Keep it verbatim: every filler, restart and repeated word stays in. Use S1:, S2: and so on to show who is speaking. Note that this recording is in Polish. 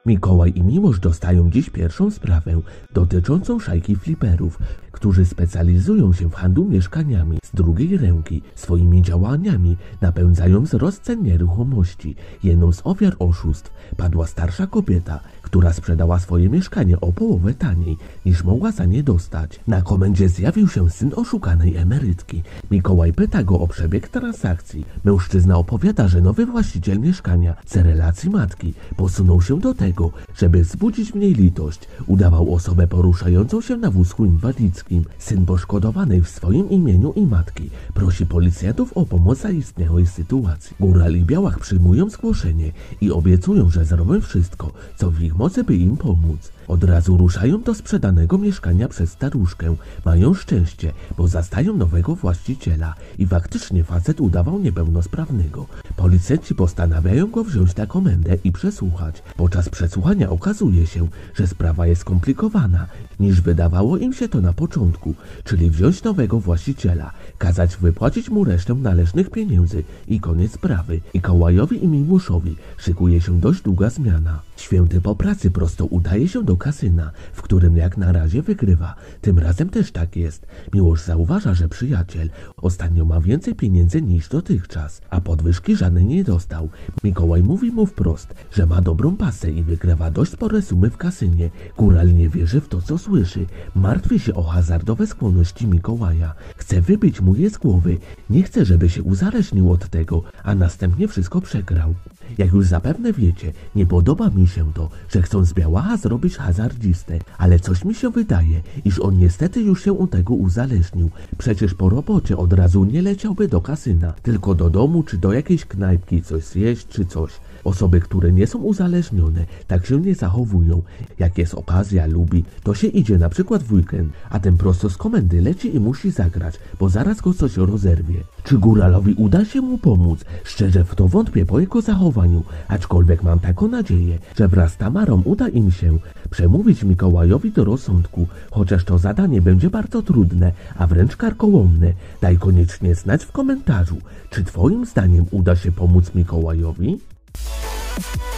S1: Mikołaj i Miłosz dostają dziś pierwszą sprawę dotyczącą szajki fliperów, którzy specjalizują się w handlu mieszkaniami z drugiej ręki. Swoimi działaniami napędzają wzrost cen nieruchomości. Jedną z ofiar oszustw padła starsza kobieta, która sprzedała swoje mieszkanie o połowę taniej, niż mogła za nie dostać. Na komendzie zjawił się syn oszukanej emerytki. Mikołaj pyta go o przebieg transakcji. Mężczyzna opowiada, że nowy właściciel mieszkania z relacji matki posunął się do tego, żeby wzbudzić w niej litość. Udawał osobę poruszającą się na wózku inwalidzkim. Syn poszkodowanej w swoim imieniu i matki prosi policjantów o pomoc w zaistniałej sytuacji. Góral i Białach przyjmują zgłoszenie i obiecują, że zrobią wszystko, co w ich mocy, by im pomóc. Od razu ruszają do sprzedanego mieszkania przez staruszkę. Mają szczęście, bo zastają nowego właściciela i faktycznie facet udawał niepełnosprawnego. Policjanci postanawiają go wziąć na komendę i przesłuchać. Podczas przesłuchania okazuje się, że sprawa jest skomplikowana, niż wydawało im się to na początku, czyli wziąć nowego właściciela, kazać wypłacić mu resztę należnych pieniędzy i koniec sprawy. Mikołajowi i Miłoszowi szykuje się dość długa zmiana. Święty po pracy prosto udaje się do kasyna, w którym jak na razie wygrywa. Tym razem też tak jest. Miłosz zauważa, że przyjaciel ostatnio ma więcej pieniędzy niż dotychczas, a podwyżki żadnej nie dostał. Mikołaj mówi mu wprost, że ma dobrą pasę i wygrywa dość spore sumy w kasynie. Góral nie wierzy w to, co słyszy. Martwi się o hazardowe skłonności Mikołaja. Chce wybić mu je z głowy. Nie chce, żeby się uzależnił od tego, a następnie wszystko przegrał. Jak już zapewne wiecie, nie podoba mi się to, że chcą z Białacha zrobić hazardzistę, ale coś mi się wydaje, iż on niestety już się od tego uzależnił. Przecież po robocie od razu nie leciałby do kasyna, tylko do domu czy do jakiejś knajpki coś zjeść czy coś. Osoby, które nie są uzależnione, tak się nie zachowują. Jak jest okazja, lubi, to się idzie na przykład w weekend, a ten prosto z komendy leci i musi zagrać, bo zaraz go coś rozerwie. Czy Góralowi uda się mu pomóc? Szczerze w to wątpię po jego zachowaniu, aczkolwiek mam taką nadzieję, że wraz z Tamarą uda im się przemówić Mikołajowi do rozsądku, chociaż to zadanie będzie bardzo trudne, a wręcz karkołomne. Daj koniecznie znać w komentarzu, czy twoim zdaniem uda się pomóc Mikołajowi?